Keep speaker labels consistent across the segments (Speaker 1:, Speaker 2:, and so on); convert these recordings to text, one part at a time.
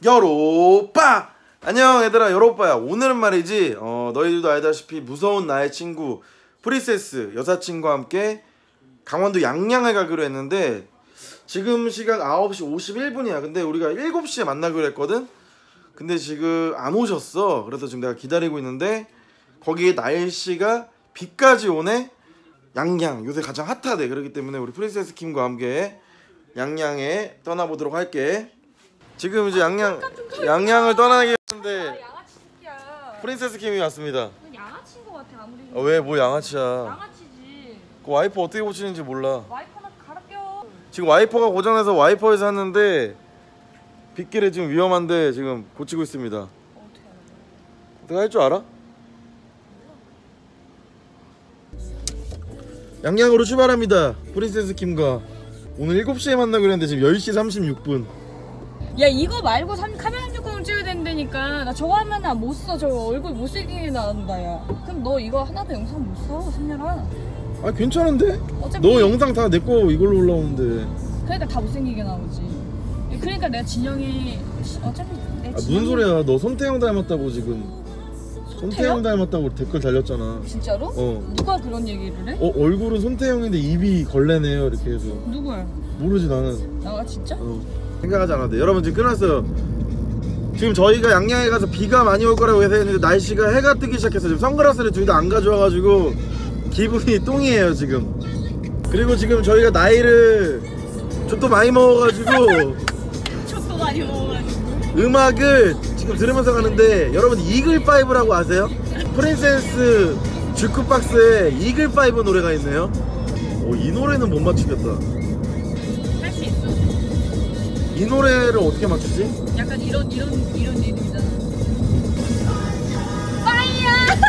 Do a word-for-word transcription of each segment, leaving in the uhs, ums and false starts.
Speaker 1: 여로빠! 안녕 얘들아, 여로빠야. 오늘은 말이지 어, 너희들도 알다시피 무서운 나의 친구 프린세스 여사친과 함께 강원도 양양을 가기로 했는데 지금 시각 아홉 시 오십일 분이야 근데 우리가 일곱 시에 만나기로 했거든. 근데 지금 안 오셨어. 그래서 지금 내가 기다리고 있는데 거기에 날씨가 비까지 오네. 양양 요새 가장 핫하대. 그렇기 때문에 우리 프린세스 킴과 함께 양양에 떠나보도록 할게. 지금 이제 양양 양양을 떠나게 했는데
Speaker 2: 양아치 새끼야.
Speaker 1: 프린세스 킴이 왔습니다.
Speaker 2: 넌 양아치인 것 같아 아무리.
Speaker 1: 아, 왜 뭐 양아치야?
Speaker 2: 양아치지.
Speaker 1: 그 와이퍼 어떻게 고치는지 몰라.
Speaker 2: 와이퍼나 갈아 껴.
Speaker 1: 지금 와이퍼가 고장나서 와이퍼에서 샀는데 빗길에 지금 위험한데 지금 고치고 있습니다.
Speaker 2: 어떻게 알아?
Speaker 1: 어떻게 할 줄 알아? 양양으로 출발합니다. 프린세스 킴과 오늘 일곱 시에 만나기로 했는데 지금 열 시 삼십육 분.
Speaker 2: 야 이거 말고 삼, 카메라 삼백공을 찍어야 된다니까. 나 저거 하면 못 써. 저 얼굴 못생기게 나온다 야. 그럼 너 이거 하나도 영상 못 써 승렬아.
Speaker 1: 아 괜찮은데?
Speaker 2: 어차피
Speaker 1: 너 영상 다 내 거 이걸로 올라오는데.
Speaker 2: 그러니까 다 못생기게 나오지. 그러니까 내가 진영이 어차피 내
Speaker 1: 아
Speaker 2: 진영이...
Speaker 1: 무슨 소리야. 너 손태형 닮았다고 지금. 손태형, 손태형 닮았다고 댓글 달렸잖아.
Speaker 2: 진짜로?
Speaker 1: 어.
Speaker 2: 누가 그런 얘기를 해?
Speaker 1: 어 얼굴은 손태형인데 입이 걸레네요 이렇게 해서.
Speaker 2: 누구야?
Speaker 1: 모르지 나는.
Speaker 2: 나가 진짜?
Speaker 1: 어. 생각하지 않았는데 여러분 지금 끝났어요. 지금 저희가 양양에 가서 비가 많이 올 거라고 예상했는데 날씨가 해가 뜨기 시작했어요. 지금 선글라스를 둘 다 안 가져와가지고 기분이 똥이에요 지금. 그리고 지금 저희가 나이를 좀 많이 먹어가지고
Speaker 2: 촛도 많이 먹어가지고
Speaker 1: 음악을 지금 들으면서 가는데 여러분 이글파이브라고 아세요? 프린세스 주크박스에 이글파이브 노래가 있네요. 오, 이 노래는 못 맞추겠다.
Speaker 2: 할 수 있어.
Speaker 1: 이 노래를 어떻게 맞추지?
Speaker 2: 약간 이런 이런 이런 리듬이잖아. 파이어!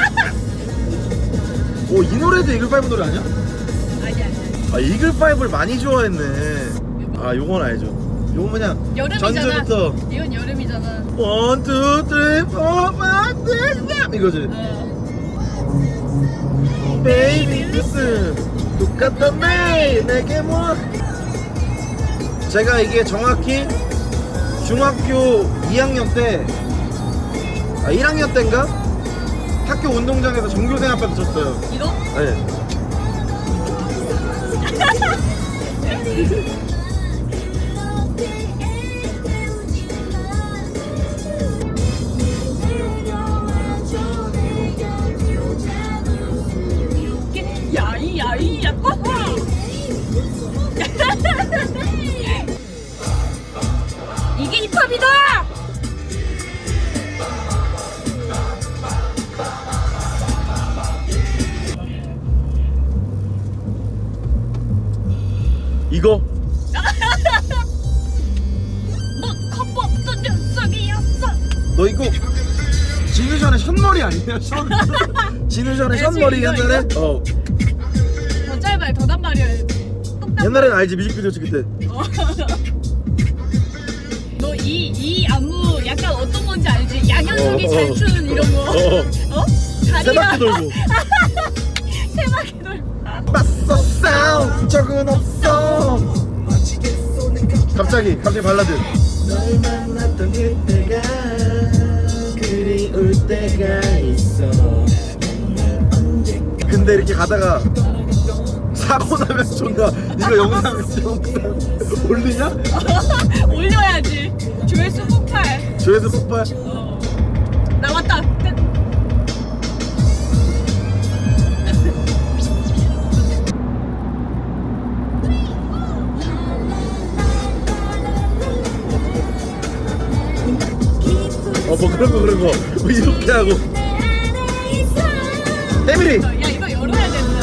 Speaker 1: 오, 이 노래도 이글파이브 노래 아니야?
Speaker 2: 아니야.
Speaker 1: 아, 이글파이브를 많이 좋아했네. 아, 요건 알죠. 요건 그냥
Speaker 2: 여름이잖아.
Speaker 1: 전주부터
Speaker 2: 이건 여름이잖아.
Speaker 1: 원, 투, 쓰리, 포, 파이브, 식스, 세븐 이거지.
Speaker 2: 어.
Speaker 1: Baby listen, 똑같던 내 내게 뭐. 제가 이게 정확히 중학교 이 학년 때, 아 일 학년 때인가? 학교 운동장에서 전교생 앞에서 쳤어요.
Speaker 2: 이거?
Speaker 1: 네.
Speaker 2: 야이 야이 야 이게 힙합이다!
Speaker 1: 이거?
Speaker 2: 너 겁없던 녀석이었어.
Speaker 1: 너 이거 진우션의 션머리 아니야? 션 진우션의 션머리 옛날에? 어
Speaker 2: 더 짧아요. 더 단발이야.
Speaker 1: 옛날에는 알지 뮤직비디오 찍을 때.
Speaker 2: 너 이 이 안무 약간 어떤 건지 알지? 양현석이
Speaker 1: 어, 어,
Speaker 2: 잘 추는 이런 거.
Speaker 1: 어, 어.
Speaker 2: 어?
Speaker 1: 세 바퀴 돌고.
Speaker 2: 세 바퀴 돌고.
Speaker 1: 맞서 싸움 적은 없어. 갑자기 갑자기 발라드. 널 만났던 그때가 그리울 때가 있어. 근데 이렇게 가다가 사고 나면 존나 이거 영상 영상 올리냐?
Speaker 2: 올려야지. 조회수 폭발.
Speaker 1: 조회수 폭발.
Speaker 2: 어. 나왔다. 끝.
Speaker 1: 어 뭐 그런 거 그런 거 뭐 이렇게 하고. 때밀이.
Speaker 2: 야 이거 열어야 된다.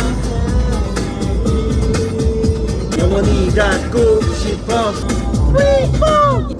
Speaker 1: 영원히 갖고 싶어.